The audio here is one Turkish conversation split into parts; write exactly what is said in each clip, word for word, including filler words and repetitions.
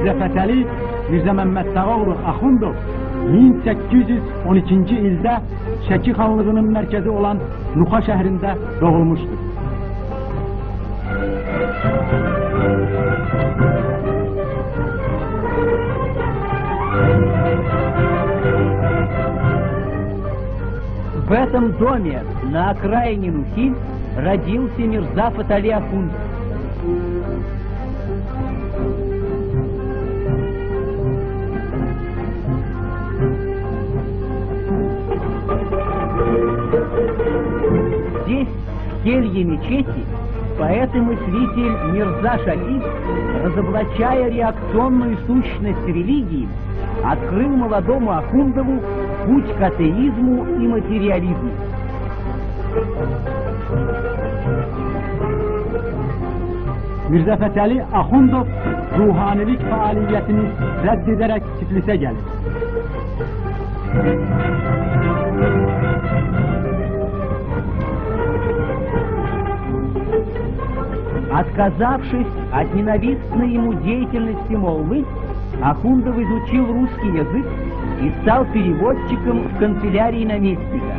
Mirzə Fətəli Mirzə Məmməd Tağıoğlu Axundov min səkkiz yüz on ikinci ildə Şəki xanlığının mərkəzi olan Nuxa şəhrində doğulmuşdur. В этом доме на окраине Нухи родился Мирза Фатали Ахундов. Здесь, в келье мечети, поэт и мыслитель Мирза Шафи, разоблачая реакционную сущность религии, открыл молодому Ахундову путь к атеизму и материализму. Mirzə Fətəli Axundov ruhanilik fəaliyyətini rədd edərək Tiflisə gəlir. Отказавшись от ненавистной ему деятельности молвы, Ахундов изучил русский язык и стал переводчиком в канцелярии наместника.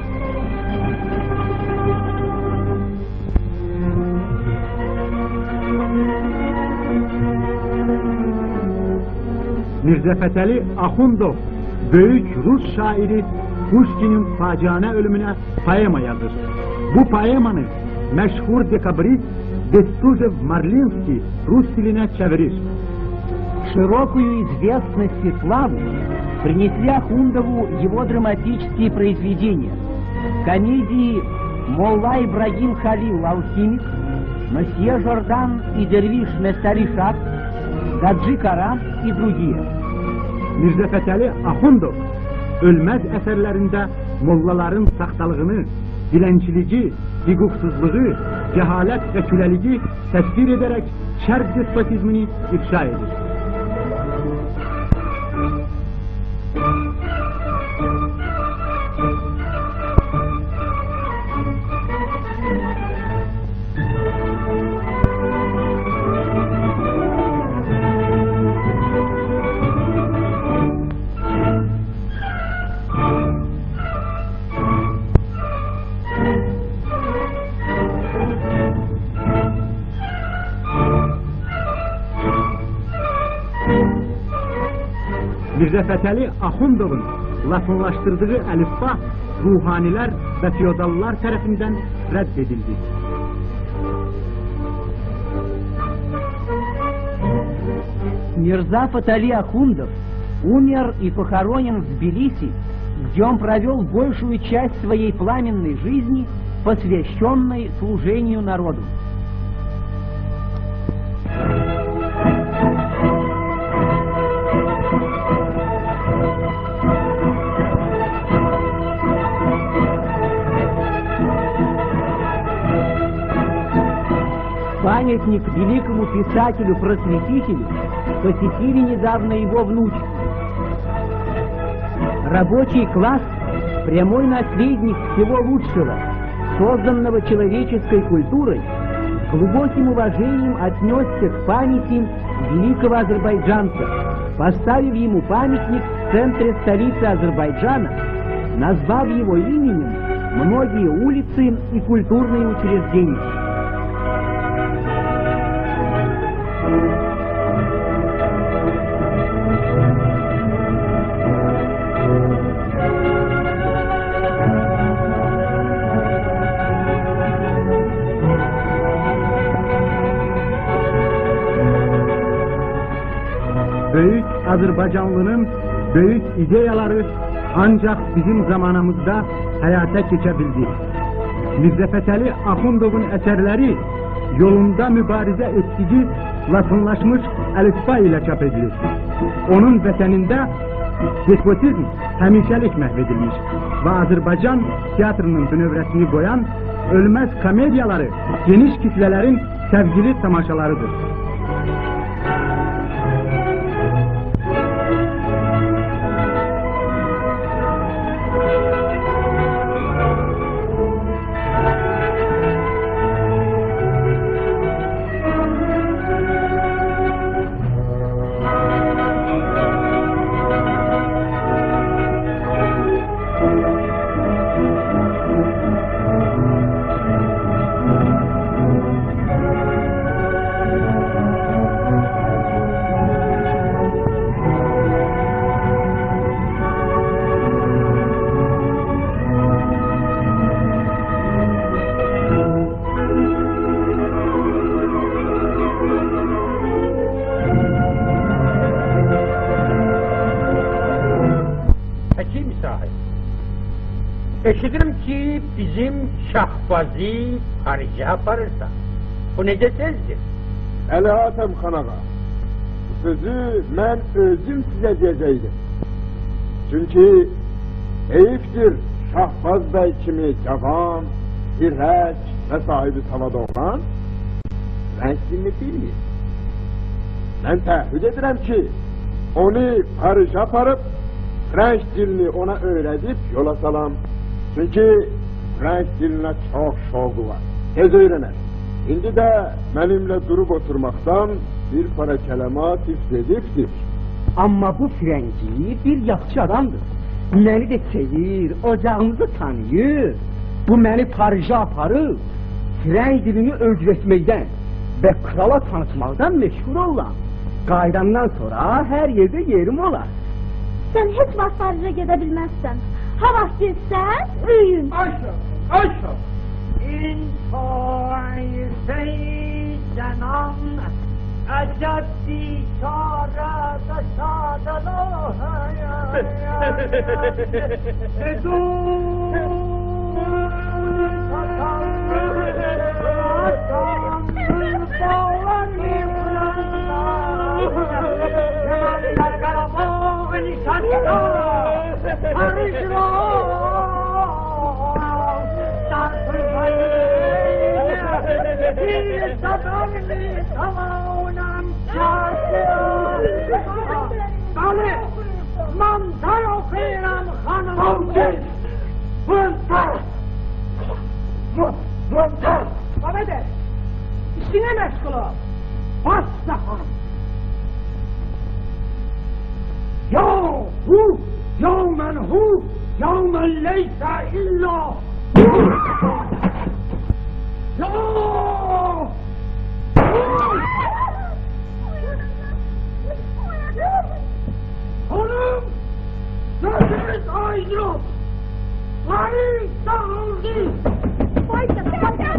Mirzə Fətəli Axundov böyük Rus şairi Pushkinin facianə ölümünə poema yazır. Bu poemanı məşhur dekabrist Бестужев Марлинский Rus diline çevirir. Широкую известность и славу принесли Ахундову его драматические произведения. Комедии «Молла Ибрагим Халил Алхимик», «Мосье Жордан и Дервиш Местари Шах», «Гаджи Кара» и другие. Mirzə Fətəli Axundov ölməz əsərlərində mollaların saxtalığını, dilənçiliyi, hüquqsuzluğu, cəhalət və küləligi təsvir edərək şərq despotizmini ifşa edir. Mirzə Fətəli Axundovun latınlaşdırdığı əlifba ruhanilər və feodallar tərəfindən rədd edildi. Мирза Фатали Ахундов умер и похоронен в Тбилиси, где он провел большую часть своей пламенной жизни, посвященной служению народу. Памятник великому писателю-просветителю посетили недавно его внучки. Рабочий класс – прямой наследник всего лучшего, созданного человеческой культурой, с глубоким уважением отнесся к памяти великого азербайджанца, поставив ему памятник в центре столицы Азербайджана, назвав его именем многие улицы и культурные учреждения. Böyük Azərbaycanlının böyük ideyaları ancaq bizim zamanımızda həyata keçə bildi. Mirzə Fətəli Axundovun əsərləri yolunda mübarizə etdiyi latınlaşmış əlifba ilə çap edilir. Onun vətənində despotizm həmişəlik məhv edilmiş və Azərbaycan teatrının bünövrəsini qoyan ölməz komediyaları geniş kitlələrin sevgili tamaşalarıdır. sahip. Eşitirim ki bizim Şahbazi Paris'e aparırsa. Bu ne desezdir? Əli Hatəm xanağa, bu sözü mən özüm sizə deyəcəkdim. Çünki heyifdir Şahbaz bəy kimi cavan, dirək və sahibi savada olan rəngsini bilmir. Mən təhdid edirəm ki, onu Paris'e aparıb, French dilini ona öğretip yola salam. Çünkü French diline çok şoku var. Tez öğrener. Şimdi de benimle durup oturmaktan bir para kelimat ifrediptir. Amma bu Frenci bir yaxşı adamdır. Məni də sevir, ocağımızı tanıyır. Bu məni Paris'e aparıb, French dilini öldürtməkdən və krala tanıtmaqdan meşhur olan. Qaydandan sonra her yerde yerim olar. Sen hiç vaxt Paris'e gidebilmezsen. Ha vaxt gitsen, öyün. Ayşe, Ayşe. İntoi seycanan, acabdi çare da şadalo hayal. Edur, Dale, mantar okuyorum hanımım. Mantar. Mantar. Bana de, işine meşgul ol. Basta hanım. Yahu, yevmen hu, yevmen leysa illa. Yahu. Hanım, sözümüz aydın. Paris dağıldı. Baysa, baysa,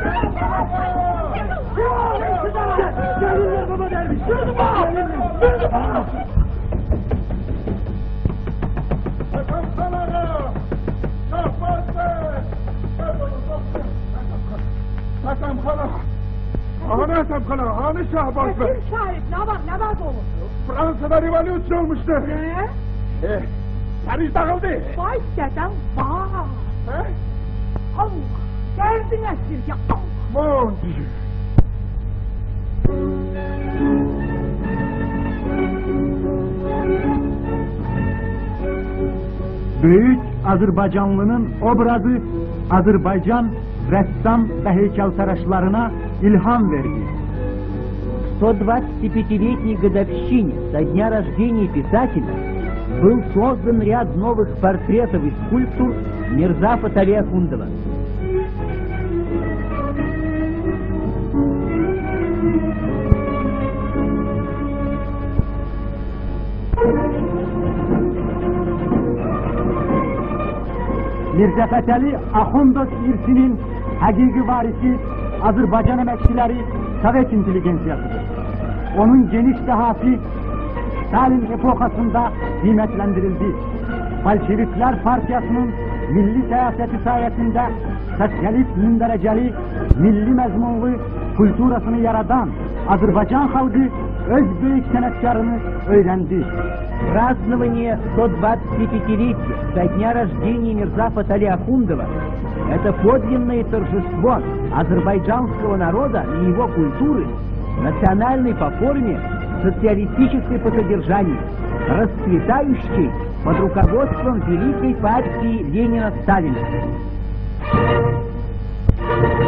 Gelin baba dermiş, yürüdüm ha! Yürüdüm ha! Hakan Kanağa! Şahbaz Bey! Hakan Kanağa! Hani Hakan Kanağa, hani Şahbaz Bey? Bir şahit, ne var, ne var bu? Fransa'da rivaliyatçı olmuştu. Ne? Eh, Paris dağıldı. Vay dedem, vay. He? Allah, geldin esirge, Allah. Mon Dieu! Büyük Azerbaycanlının obrazı Azerbaycan ressam ve heykeltıraşlarına ilham verdi. сто двадцать пятилетней годовщине со дня рождения писателя был создан ряд новых портретов и скульптур Мирза Фатали Ахундова. Mirza Fətəli Axundov irsinin həqiqi varisi Azərbaycan əməkçiləri Sovet intelligensiyasıdır. Onun geniş dehası Stalin epokasında kıymetlendirildi. Bolşevikler Partiyasının milli siyaseti sayesinde sosyalist mündereceli, milli mezmunlu kulturasını yaradan Azerbaycan halkı öz büyük sanatkarını öğrendi. Празднование сто двадцати пятилетия со дня рождения Мирза Фатали Ахундова – это подлинное торжество азербайджанского народа и его культуры, национальной по форме, социалистической по содержанию, расцветающей под руководством великой партии Ленина-Сталина.